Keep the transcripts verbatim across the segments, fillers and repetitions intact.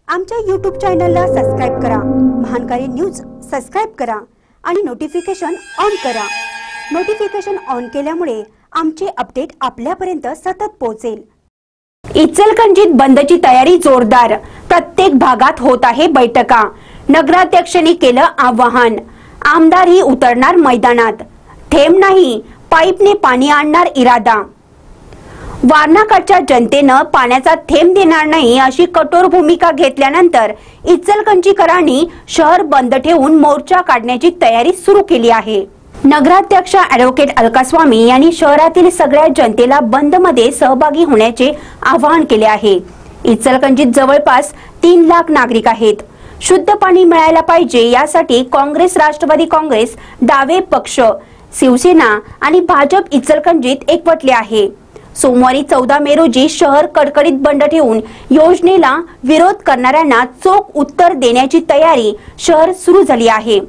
आमच्या यूट्यूब चॅनलला सबस्क्राइब करा, महानकारी न्यूज सबस्क्राइब करा आणि नोटिफिकेशन ऑन करा। नोटिफिकेशन ऑन केल्यामुळे आमचे अपडेट आपल्यापर्यंत सतत पोहोचेल। इचलकरंजीत बंदची तयारी जोरदार, प्रत्येक भागात होत आहे बैठका। नगराध्यक्षांनी केलं आवाहन, आमदारही उतरणार मैदानात। थेंब नाही, पाईपने पाणी आणणार इरादा। वारणाकडच्या जनतेनं पाण्याचा थेंब देणार नाही अशी कठोर भूमिका घेतल्यानंतर इचलकरंजीकरांनी शहर बंद ठेवून मोर्चा काढण्याची तयारी सुरू केली आहे। नगराध्यक्ष ॲडव्होकेट अलकास्वामी यांनी शहरातील सगळ्या जनतेला बंद मध्ये सहभागी होण्याचे आवाहन केले आहे। इचलकरंजीत जवळपास तीन लाख नागरिक आहेत। शुद्ध पाणी मिळायला पाहिजे यासाठी काँग्रेस, राष्ट्रवादी काँग्रेस, डावे पक्ष, शिवसेना आणि भाजप इचलकरंजीत एकवटले आहे। सोमवारी चौदा मे रोजी शहर कडकडीत बंद ठेवून योजनेला विरोध करणाऱ्यांना चोख उत्तर देण्याची तयारी शहर सुरू झाली आहे।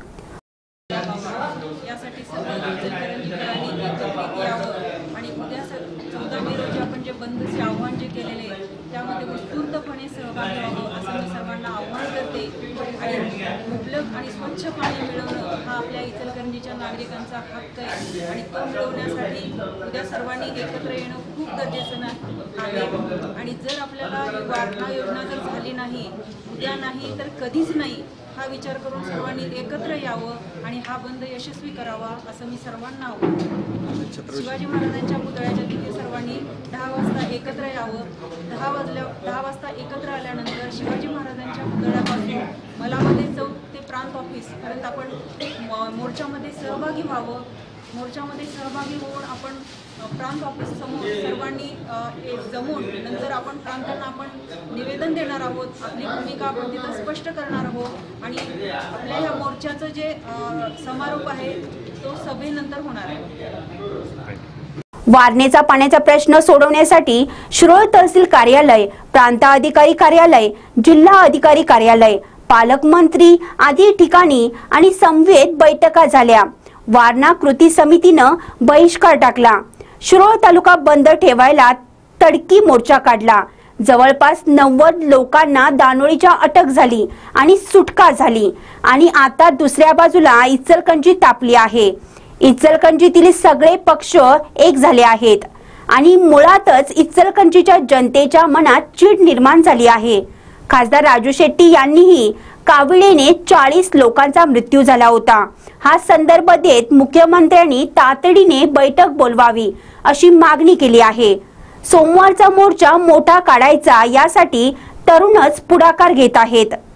बंदचे आव्हान जे केलेले त्यामध्ये उत्स्फूर्तपणे सहभागी व्हावं असं मी सर्वांना आव्हान करते। आणि मुबलक आणि स्वच्छ पाणी मिळवणं हा आपल्या इचलकरंजीच्या नागरिकांचा हक्क आहे आणि तो मिळवण्यासाठी उद्या सर्वांनी एकत्र येणं खूप गरजेचं आहे। आणि जर आपल्याला वारणा योजना जर झाली नाही, उद्या नाही तर कधीच नाही हा विचार करून सर्वांनी एकत्र यावं आणि हा बंद यशस्वी करावा असं मी सर्वांना आव्हान करते। शिवाजी महाराजांच्या पुतळ्याच्या तिथे सर्वांनी दहा वाजता एकत्र यावं। दहा वाजल्या दहा वाजता एकत्र आल्यानंतर शिवाजी महाराजांच्या पुतळ्यापासून मलामध्ये चौक ते प्रांत ऑफिस पर्यंत आपण मोर्चामध्ये सहभागी व्हावं। मोर्चामध्ये सहभागी होऊन आपण प्रांत ऑफिस समोर सर्वांनी जमून नंतर आपण प्रांतांना आपण निवेदन देणार आहोत। आपली भूमिका आपण तिथं स्पष्ट करणार आहोत आणि आपल्या या मोर्चाचं जे समारोप आहे तो सभेनंतर होणार आहे। वारणेचा पाण्याचा प्रश्न सोडवण्यासाठी शिरोळ तहसील कार्यालय, प्रांत अधिकारी कार्यालय, जिल्हा अधिकारी कार्यालय, पालकमंत्री आदी ठिकाणी आणि समवेत बैठका झाल्या। वारणा कृती समितीनं बहिष्कार टाकला। शिरोळ तालुका बंद ठेवायला तडकी मोर्चा काढला। जवळपास नव्वद लोकांना दानोळीच्या अटक झाली आणि सुटका झाली आणि आता दुसऱ्या बाजूला इचलकरंजी तापली आहे। इचलकरंजीतील सगळे पक्ष एक झाले आहेत आणि मुळातच इचलकरंजीच्या जनतेच्या मनात चीड निर्माण झाली आहे। खासदार राजू शेट्टी यांनीही काविळीने चाळीस लोकांचा मृत्यू झाला होता। हा संदर्भ देत मुख्यमंत्र्यांनी तातडीने बैठक बोलवावी अशी मागणी केली आहे। सोमवारचा मोर्चा मोठा काढायचा यासाठी तरुणच पुढाकार घेत आहेत।